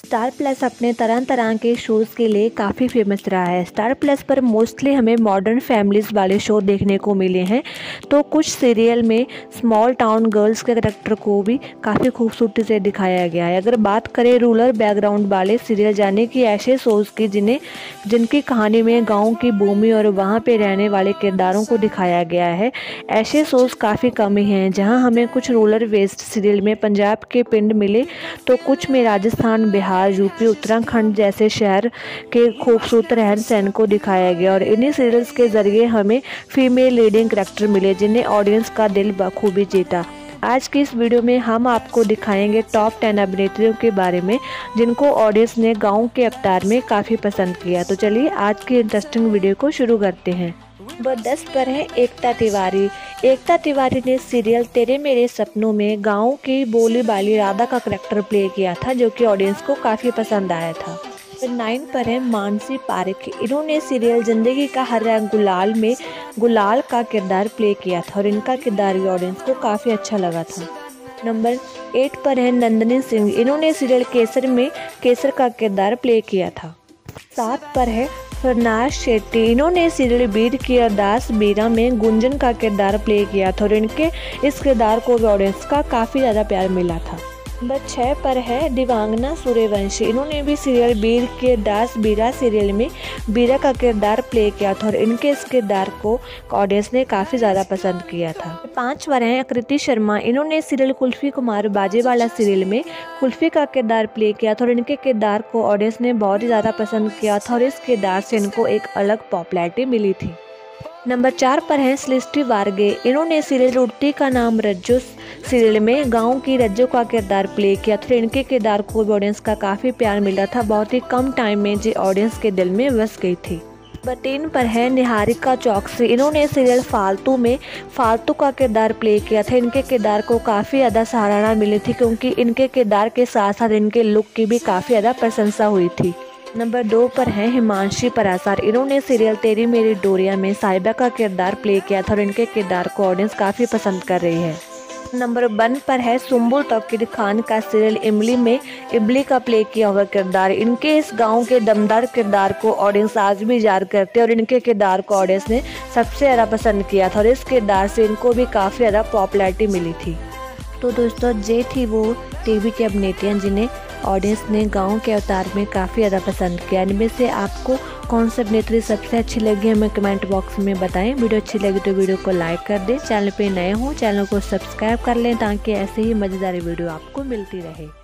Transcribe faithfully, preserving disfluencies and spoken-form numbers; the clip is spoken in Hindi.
स्टार प्लस अपने तरह तरह के शोज़ के लिए काफ़ी फेमस रहा है। स्टार प्लस पर मोस्टली हमें मॉडर्न फैमिलीज़ वाले शो देखने को मिले हैं, तो कुछ सीरियल में स्मॉल टाउन गर्ल्स के करैक्टर को भी काफ़ी खूबसूरती से दिखाया गया है। अगर बात करें रूरल बैकग्राउंड वाले सीरियल यानी कि ऐसे शोज़ की जिन्हें जिनकी कहानी में गाँव की भूमि और वहाँ पर रहने वाले किरदारों को दिखाया गया है, ऐसे शोज़ काफ़ी कम ही हैं। जहाँ हमें कुछ रूरल वेस्ट सीरियल में पंजाब के पिंड मिले, तो कुछ में राजस्थान, बिहार, यूपी, उत्तराखंड जैसे शहर के खूबसूरत रहन सहन को दिखाया गया और इन्हीं सीरियल्स के जरिए हमें फीमेल लीडिंग करैक्टर मिले जिन्हें ऑडियंस का दिल बखूबी जीता। आज की इस वीडियो में हम आपको दिखाएंगे टॉप टेन अभिनेत्रियों के बारे में जिनको ऑडियंस ने गाँव के अवतार में काफ़ी पसंद किया। तो चलिए आज की इंटरेस्टिंग वीडियो को शुरू करते हैं। नंबर दस पर है एकता तिवारी। एकता तिवारी ने सीरियल तेरे मेरे सपनों में गांव की बोली बाली राधा का करैक्टर प्ले किया था, जो कि ऑडियंस को काफ़ी पसंद आया था। नंबर नाइन पर है मानसी पारेख। इन्होंने सीरियल जिंदगी का हर रंग गुलाल में गुलाल का किरदार प्ले किया था और इनका किरदार ऑडियंस को काफ़ी अच्छा लगा था। नंबर एट पर है नंदिनी सिंह। इन्होंने सीरियल केसर में केसर का किरदार प्ले किया था। सात पर है फरनाज शेट्टी। इन्होंने सीरियल बीर की अरदास बीरा में गुंजन का किरदार प्ले किया था और इनके इस किरदार को ऑडियंस का काफ़ी ज़्यादा प्यार मिला था। नंबर छः पर है दिवांगना सूर्यवंशी। इन्होंने भी सीरियल बीर के अरदास बीरा सीरियल में बीरा का किरदार प्ले किया था और इनके इस किरदार को ऑडियंस ने काफ़ी ज़्यादा पसंद किया था। पाँच पर हैं आकृति शर्मा। इन्होंने सीरियल कुल्फी कुमार बाजेवाला सीरियल में कुल्फी का किरदार प्ले किया था और इनके किरदार को ऑडियंस ने बहुत ही ज़्यादा पसंद किया था और इस किरदार से इनको एक अलग पॉपुलैरिटी मिली थी। नंबर चार पर हैं सृष्टि वारगे। इन्होंने सीरियल रोटी का नाम रज्जो सीरियल में गांव की रज्जो का किरदार प्ले किया था। इनके किरदार को ऑडियंस का काफ़ी प्यार मिला था। बहुत ही कम टाइम में जो ऑडियंस के दिल में बस गई थी। नंबर तीन पर है निहारिका चौकसी। इन्होंने सीरियल फालतू में फालतू का किरदार प्ले किया था। इनके किरदार को काफ़ी ज़्यादा सराहना मिली थी क्योंकि इनके किरदार के साथ साथ इनके लुक की भी काफ़ी ज़्यादा प्रशंसा हुई थी। नंबर दो पर हैं हिमांशी परासार। इन्होंने सीरियल तेरी मेरी डोरिया में साहिबा का किरदार प्ले किया था और इनके किरदार को ऑडियंस काफ़ी पसंद कर रही है। नंबर वन पर है सुंबुल तौकीर खान का सीरियल इमली में इमली का प्ले किया हुआ किरदार। इनके इस गांव के दमदार किरदार को ऑडियंस आज भी याद करते हैं और इनके किरदार को ऑडियंस ने सबसे ज़्यादा पसंद किया था और इस किरदार से इनको भी काफ़ी ज़्यादा पॉपुलैरिटी मिली थी। तो दोस्तों ये थी वो टीवी की अभिनेत्रियाँ जिन्हें ऑडियंस ने गांव के अवतार में काफ़ी ज़्यादा पसंद किया। इनमें से आपको कौन सी अभिनेत्री सबसे अच्छी लगी हमें कमेंट बॉक्स में बताएं। वीडियो अच्छी लगी तो वीडियो को लाइक कर दें। चैनल पे नए हों चैनल को सब्सक्राइब कर लें ताकि ऐसे ही मज़ेदार वीडियो आपको मिलती रहे।